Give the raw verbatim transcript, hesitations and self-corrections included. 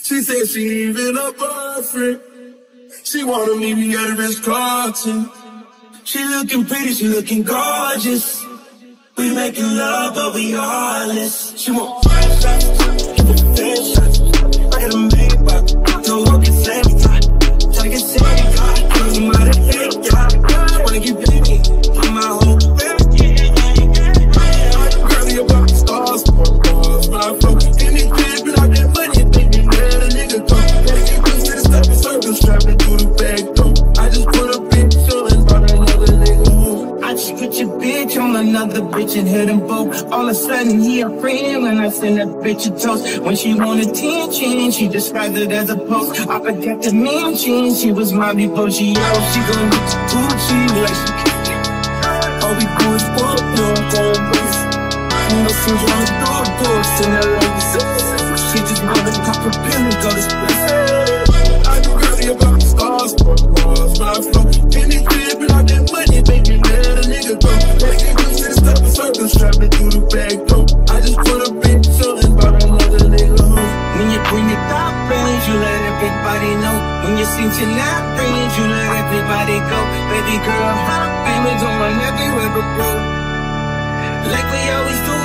She said she even a boyfriend. She wanna meet me at a Ritz-Carlton. She looking pretty, she looking gorgeous. We making love, but we heartless. She want five shots, give her ten shots. I got a main box, don't walk the same time. Try to get saved, cause I'm out of here, I wanna get baby, I'm my whole family. Girl, about the stars, stars, but I flow. Anything, but I get money, baby, let a nigga go. Gotta get close to the stuff in circles, trapping through the back door. I just put a bitch chillin', brought another nigga home. I just put your bitch on another bitch and hit him both. All of a sudden he a friend when I send that bitch a toast. When she want attention, she described it as a post. I forgot to mention she was my before she out. She gon' get the Gucci like she all we do is fuck, no cold place. No she's on the door, door, send her like she just wanna cop a pill and go to space. I do really about the stars, stars, but I flow. Anything, but I get money, baby, let a nigga go. Gotta get used to the stuff in circles, trapping through the back door. I just put a bitch chillin', brought another nigga home. When you bring your top range, you let everybody know. When you sing to that range, you let everybody go. Baby girl, hot, baby, going everywhere but go. Like we always do.